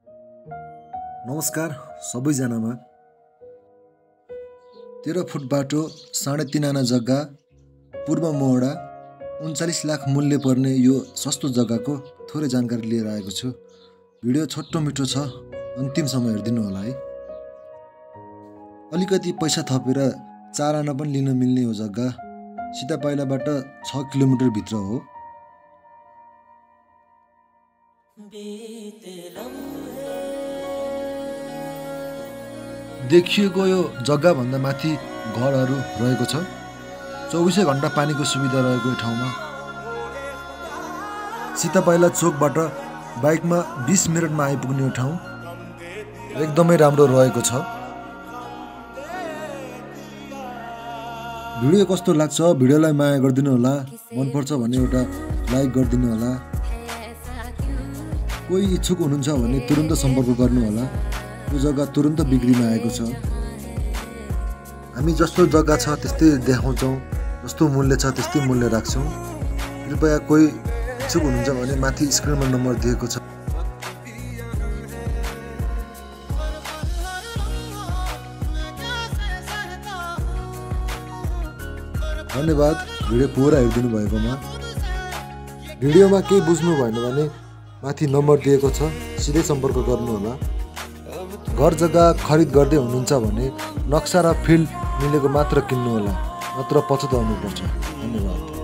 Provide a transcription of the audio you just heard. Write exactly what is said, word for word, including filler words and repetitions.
नमस्कार सबैजनामा। तेह्र फुट बाटो, साढे तीन आना जग्गा, पूर्व मोहडा, उन्चालीस लाख मूल्य पर्ने यो सस्तो जग्गाको थोरै जानकारी लिएर आएको छु। भिडियो छोटो मिठो छ, अन्तिमसम्म हेरिदिनु होला है। अलिकति पैसा थपेर चार आना पनि लिन मिल्ने हो जग्गा। सिधा पाइलाबाट छ किलोमिटर भित्र हो। देखिएको यो जग्गा भन्दा माथि घरहरू रहेको छ। चौबिसै घण्टा पानीको सुविधा रहेको यो ठाउँमा। सीतापाइला चोकबाट बाइकमा बीस मिनटमा आइपुग्ने यो ठाउँ एकदमै राम्रो रहेको छ। भिडियो कस्तो लाग्छ भिडियोलाई माया गरिदिनु होला। मन पर्छ भने एउटा लाइक गरिदिनु होला। कोही इच्छुक हुनुहुन्छ भने तुरुन्त सम्पर्क गर्नु होला। यो जग्गा तुरुन्त बिक्रीमा आएको छ। हामी जस्तो जग्गा छ त्यस्तै देखाउँछौँ, जस्तो मूल्य छ त्यस्तै मूल्य राख्छौँ। कृपया कोही इच्छुक हुनुहुन्छ भने माथि स्क्रिनमा नम्बर दिएको छ। धन्यवाद भिडियो पुरा हेरिदिनु भएकोमा। भिडियोमा केही बुझ्नु भएन भने माथि नम्बर दिएको छ, सिधै सम्पर्क गर्नु होला। घर जग्गा खरिद गर्दै हुनुहुन्छ भने नक्सा र फिल्ड मिलेको मात्र किन्नु होला, नत्र पछुताउनु पर्छ। धन्यवाद।